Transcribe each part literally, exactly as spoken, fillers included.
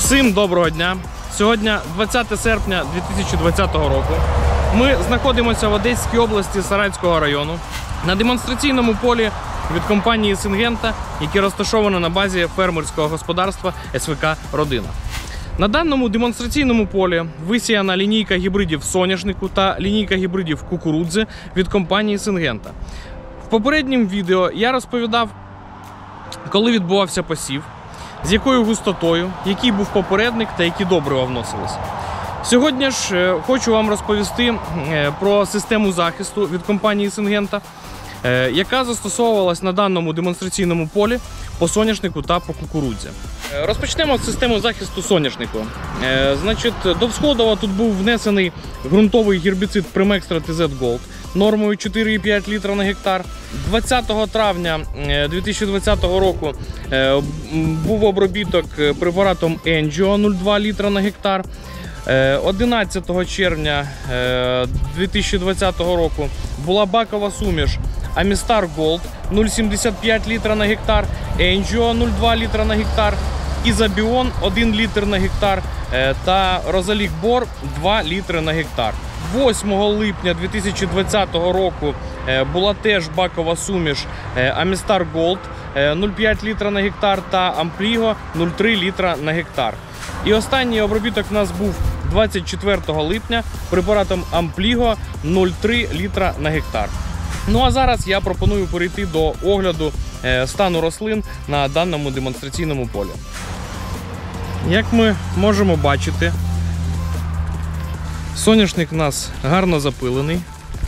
Всім доброго дня! Сьогодні двадцяте серпня дві тисячі двадцятого року. Ми знаходимося в Одеській області Саратського району на демонстраційному полі від компанії Syngenta, яке розташоване на базі фермерського господарства ес ве ка «Родина». На даному демонстраційному полі висіяна лінійка гібридів соняшнику та лінійка гібридів кукурудзи від компанії Syngenta. В попередньому відео я розповідав, коли відбувався посів, з якою густотою, який був попередник та які добрива вносились. Сьогодні ж хочу вам розповісти про систему захисту від компанії Syngenta, яка застосовувалась на даному демонстраційному полі по соняшнику та по кукурудзі. Розпочнемо з системи захисту соняшнику. Значить, до всходова тут був внесений ґрунтовий гербіцид Primextra Ті зет Gold нормою чотири і п'ять літра на гектар. двадцятого травня дві тисячі двадцятого року був обробіток препаратом Angio нуль два літра на гектар. одинадцятого червня дві тисячі двадцятого року була бакова суміш Amistar Gold нуль сімдесят п'ять літра на гектар, Angio нуль два літра на гектар, Ізобіон один літр на гектар та Розалік Бор два літри на гектар. восьмого липня дві тисячі двадцятого року була теж бакова суміш Amistar Gold нуль п'ять літра на гектар та Ampligo нуль три літра на гектар. І останній обробіток у нас був двадцять четвертого липня препаратом Ampligo нуль три літра на гектар. Ну а зараз я пропоную перейти до огляду стану рослин на даному демонстраційному полі. Як ми можемо бачити, соняшник у нас гарно запилений.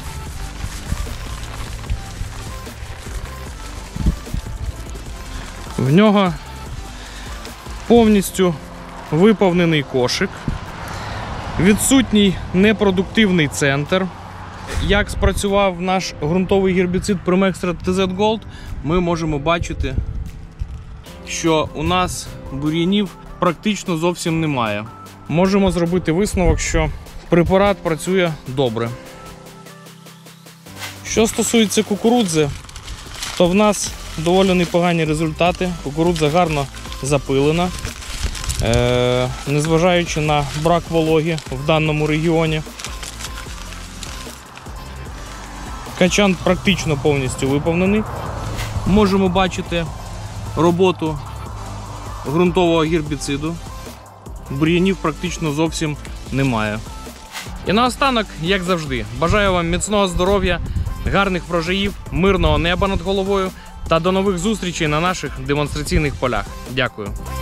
В нього повністю виповнений кошик, відсутній непродуктивний центр. Як спрацював наш ґрунтовий гербіцид Primextra Ті зет Gold, ми можемо бачити, що у нас бур'янів практично зовсім немає. Можемо зробити висновок, що препарат працює добре. Що стосується кукурудзи, то в нас доволі непогані результати. Кукурудза гарно запилена, е- незважаючи на брак вологи в даному регіоні. Качан практично повністю виповнений. Можемо бачити роботу ґрунтового гербіциду. Бур'янів практично зовсім немає. І наостанок, як завжди, бажаю вам міцного здоров'я, гарних врожаїв, мирного неба над головою та до нових зустрічей на наших демонстраційних полях. Дякую.